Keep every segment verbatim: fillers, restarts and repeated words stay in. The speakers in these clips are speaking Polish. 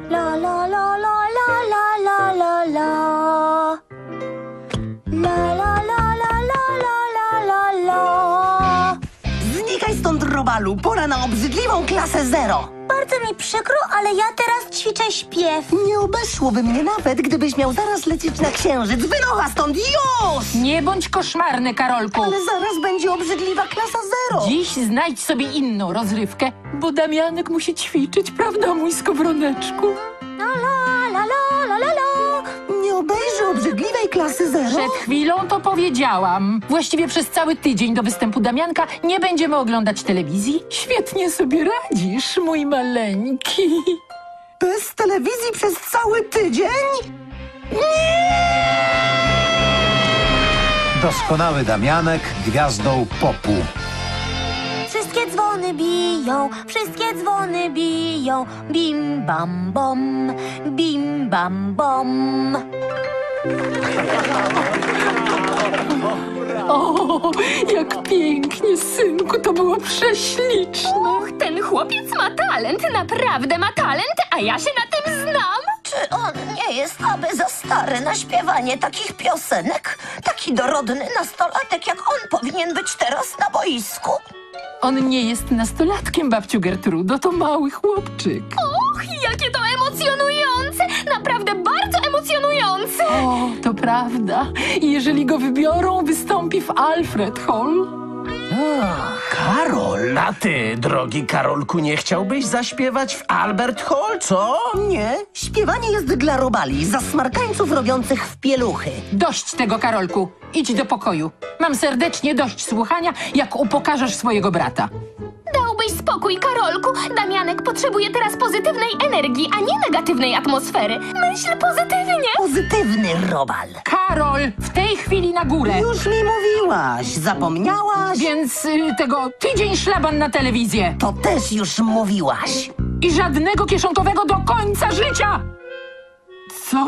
La la la la la la la la la. La la la la la la la la. Znikaj stąd, Robalu, pora na obrzydliwą klasę zero. Bardzo mi przykro, ale ja teraz ćwiczę śpiew. Nie obeszłoby mnie nawet, gdybyś miał zaraz lecieć na księżyc. Wynocha stąd już! Nie bądź koszmarny, Karolku. Ale zaraz będzie obrzydliwa klasa zero. Dziś znajdź sobie inną rozrywkę, bo Damianek musi ćwiczyć, prawda, mój skowroneczku? La la la la la la la. Nie obejrzy obrzydliwej klasy zero. Przed chwilą to powiedziałam. Właściwie przez cały tydzień do występu Damianka nie będziemy oglądać telewizji. Świetnie sobie radzisz, mój maleńki. Bez telewizji przez cały tydzień? Doskonały Damianek gwiazdą popu. Wszystkie dzwony biją, wszystkie dzwony biją. Bim bam bom, bim bam bom. O, jak pięknie, synku, to było prześliczne. Och, ten chłopiec ma talent, naprawdę ma talent, a ja się na tym znam. Czy on nie jest aby za stary na śpiewanie takich piosenek? Taki dorodny nastolatek jak on powinien być teraz na boisku. On nie jest nastolatkiem, babciu Gertrudo, to mały chłopczyk. Och, jakie to emocjonujące, naprawdę bardzo emocjonujące. O, to prawda. I jeżeli go wybiorą, wystąpi w Alfred Hall. Karol, a ty, drogi Karolku, nie chciałbyś zaśpiewać w Albert Hall, co? Nie, śpiewanie jest dla robali, zasmarkańców robiących w pieluchy. Dość tego, Karolku. Idź do pokoju. Mam serdecznie dość słuchania, jak upokarzasz swojego brata. Dałbyś spokój, Karolku. Damianek potrzebuje teraz pozytywnej energii, a nie negatywnej atmosfery. Myśl pozytywnie. Pozytywny robal. Karol, w tej chwili na górę. Już mi mówiłaś, zapomniałaś? Więc y, tego tydzień szlaban na telewizję. To też już mówiłaś. I żadnego kieszonkowego do końca życia. Co?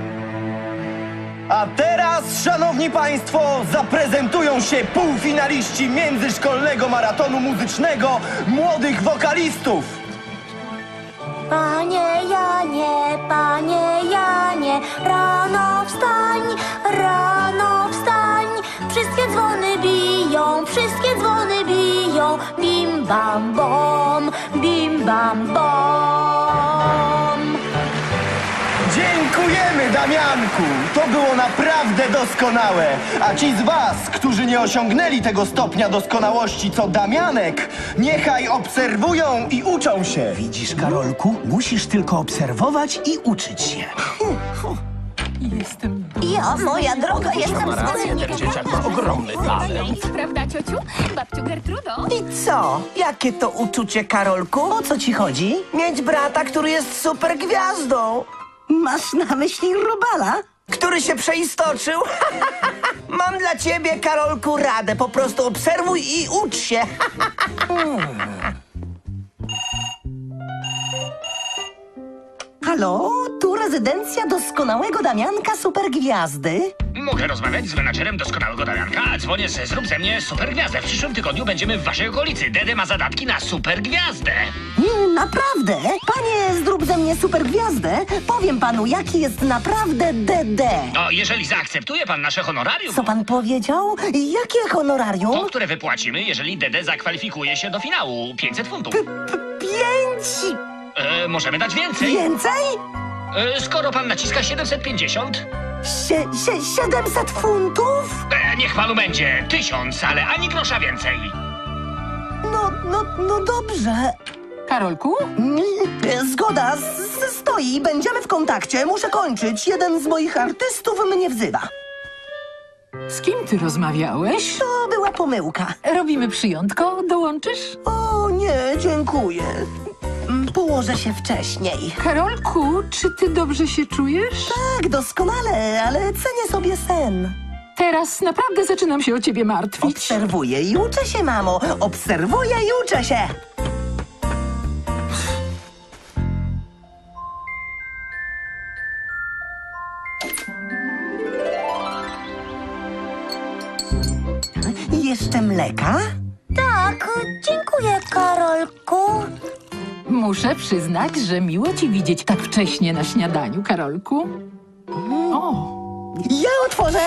A teraz, szanowni państwo, zaprezentują się półfinaliści międzyszkolnego maratonu muzycznego młodych wokalistów. Panie Janie, panie Janie, rano wstań, rano wstań. Wszystkie dzwony biją, wszystkie dzwony biją. Bim bam bom, bim bam bom. Dziękujemy, Damianku! To było naprawdę doskonałe. A ci z was, którzy nie osiągnęli tego stopnia doskonałości co Damianek, niechaj obserwują i uczą się. Widzisz, Karolku, musisz tylko obserwować i uczyć się. Jestem... Ja, moja droga, jestem Ten dzieciak ma ogromny talent. Prawda, ciociu? Babciu Gertrudo? I co? Jakie to uczucie, Karolku? O co ci chodzi? Mieć brata, który jest super gwiazdą, Masz na myśli robala? który się przeistoczył. Mam dla ciebie, Karolku, radę. Po prostu obserwuj i ucz się. Halo, tu rezydencja doskonałego Damianka Supergwiazdy. Mogę rozmawiać z menadżerem doskonałego Damianka? Dzwonię ze Zrób ze mnie supergwiazdę. W przyszłym tygodniu będziemy w waszej okolicy. Dede ma zadatki na supergwiazdę. Nie, naprawdę? Panie, zrób ze mnie Supergwiazdę. Powiem panu, jaki jest naprawdę D D. No, jeżeli zaakceptuje pan nasze honorarium, Co pan powiedział? Jakie honorarium? to, które wypłacimy, jeżeli Dede zakwalifikuje się do finału. pięćset funtów. Pięć... E, możemy dać więcej. Więcej? E, skoro pan naciska siedemset pięćdziesiąt, Sie, sie, siedemset funtów? e, niech panu będzie tysiąc, ale ani grosza więcej. No, no, no dobrze. Karolku? Mm, Zgoda, s- s- stoi, będziemy w kontakcie. Muszę kończyć. Jeden z moich artystów mnie wzywa. Z kim ty rozmawiałeś? To była pomyłka. Robimy przyjątko, dołączysz? O nie, dziękuję. Mm, Położę się wcześniej. Karolku, czy ty dobrze się czujesz? Tak, doskonale, ale cenię sobie sen. Teraz naprawdę zaczynam się o ciebie martwić. Obserwuję i uczę się, mamo. Obserwuję i uczę się. Jeszcze mleka? Tak, dziękuję, Karolku. Muszę przyznać, że miło ci widzieć tak wcześnie na śniadaniu, Karolku. O, Ja otworzę!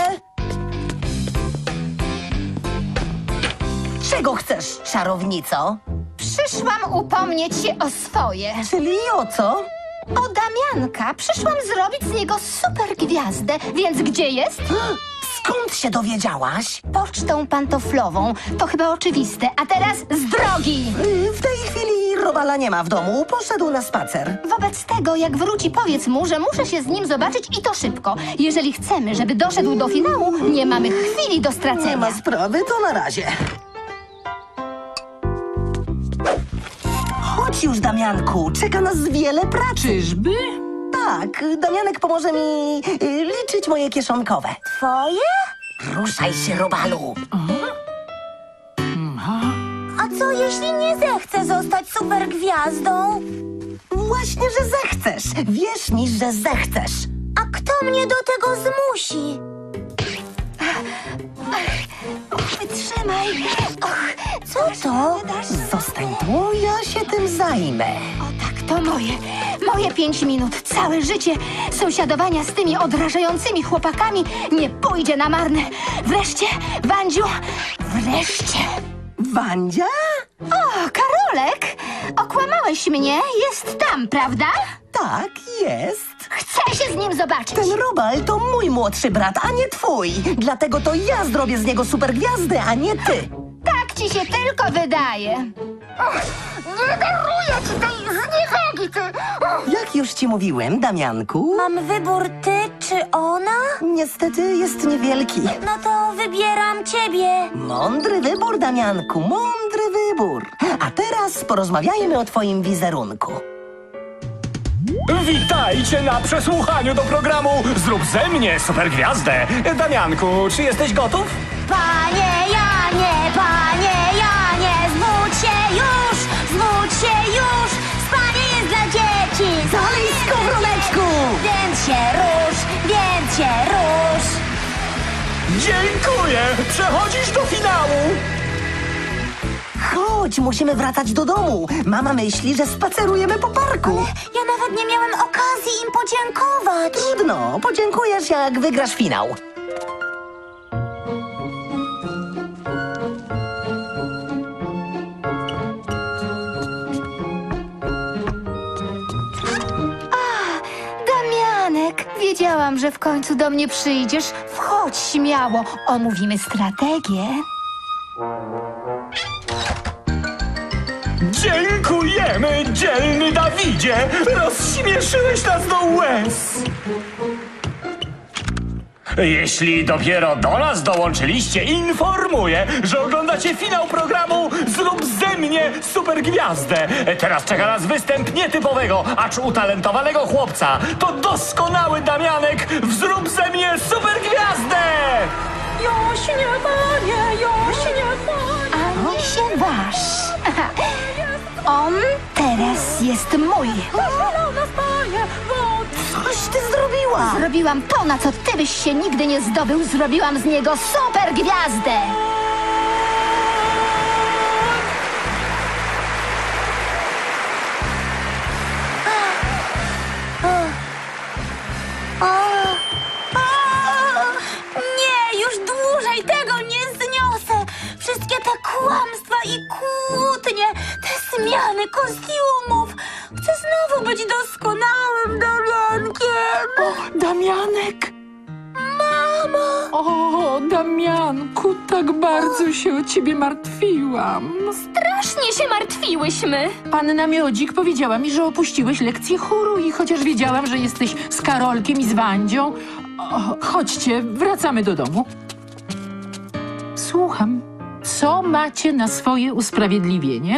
Czego chcesz, czarownico? Przyszłam upomnieć się o swoje. Czyli o co? O Damianka. Przyszłam zrobić z niego super gwiazdę. Więc gdzie jest? Skąd się dowiedziałaś? Pocztą pantoflową. To chyba oczywiste. A teraz z drogi! Y, W tej chwili Robala nie ma w domu. Poszedł na spacer. Wobec tego, jak wróci, powiedz mu, że muszę się z nim zobaczyć i to szybko. Jeżeli chcemy, żeby doszedł do finału, nie mamy chwili do stracenia. Nie ma sprawy, to na razie. Chodź już, Damianku. Czeka nas wiele pracy. czyżby? Tak, Damianek pomoże mi y, liczyć moje kieszonkowe. Twoje? Ruszaj się, Robalu. A co jeśli nie zechcę zostać super gwiazdą? Właśnie, że zechcesz. Wierz mi, że zechcesz. A kto mnie do tego zmusi? Wytrzymaj. Och, Co to? Zostań tu, ja się tym zajmę. O tak, to moje. Moje pięć minut. Całe życie sąsiadowania z tymi odrażającymi chłopakami nie pójdzie na marne. Wreszcie, Wandziu, wreszcie. Wandzia? O, Karolek, okłamałeś mnie. Jest tam, prawda? Tak, jest. Chcę się z nim zobaczyć. Ten Robal to mój młodszy brat, a nie twój. Dlatego to ja zrobię z niego supergwiazdę, a nie ty. Tak ci się tylko wydaje. Nie daruję ci tej zniewagi, ty! Jak już ci mówiłem, Damianku, Mam wybór ty czy ona? niestety jest niewielki. No to wybieram ciebie. Mądry wybór, Damianku, mądry wybór. A teraz porozmawiajmy o twoim wizerunku. Witajcie na przesłuchaniu do programu Zrób ze mnie supergwiazdę. Damianku, czy jesteś gotów? Panie Janie, panie Janie, zbudź się już, zbudź się już. Spanie jest dla dzieci. Dalej, skowroneczku! Więc się rusz, więc się rusz. Dziękuję! Przechodzisz do finału! Chodź, musimy wracać do domu. Mama myśli, że spacerujemy po parku. Ja nawet nie miałem okazji im podziękować. Trudno, podziękujesz, jak wygrasz finał. Damianek, wiedziałam, że w końcu do mnie przyjdziesz. Wchodź śmiało, omówimy strategię. Dziękujemy, dzielny Dawidzie! Rozśmieszyłeś nas do łez! Jeśli dopiero do nas dołączyliście, informuję, że oglądacie finał programu Zrób ze mnie supergwiazdę. Teraz czeka nas występ nietypowego, acz utalentowanego chłopca. To doskonały Damianek w Zrób ze mnie supergwiazdę! Jośnie, panie, jośnie, panie. Ani się waż. On teraz jest mój. Coś ty zrobiła! Zrobiłam to, na co ty byś się nigdy nie zdobył. Zrobiłam z niego super gwiazdę. O, o, nie, już dłużej tego nie zniosę. Wszystkie te kłamstwa i kłótnie, te zmiany kostiumów. Chcę znowu być doskonałym Damiankiem. O, Damianek! Mamo! O, Damianku, tak bardzo się o ciebie martwiłam. Strasznie się martwiłyśmy. Panna Miodzik powiedziała mi, że opuściłeś lekcję chóru i chociaż wiedziałam, że jesteś z Karolkiem i z Wandzią... O, chodźcie, wracamy do domu. Słucham. Co macie na swoje usprawiedliwienie?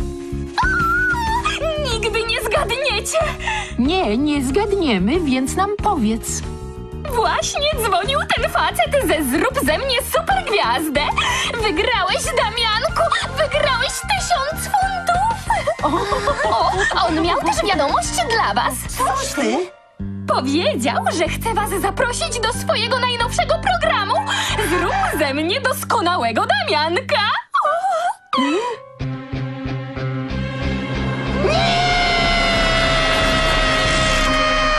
Nigdy nie zgadniecie. Nie, nie zgadniemy, więc nam powiedz. Właśnie dzwonił ten facet ze Zrób ze mnie supergwiazdę. Wygrałeś, Damianku, wygrałeś tysiąc funtów. O, a on miał też wiadomość dla was. Coś ty? Powiedział, że chce was zaprosić do swojego najnowszego programu. Zrób ze mnie doskonałego Damianka.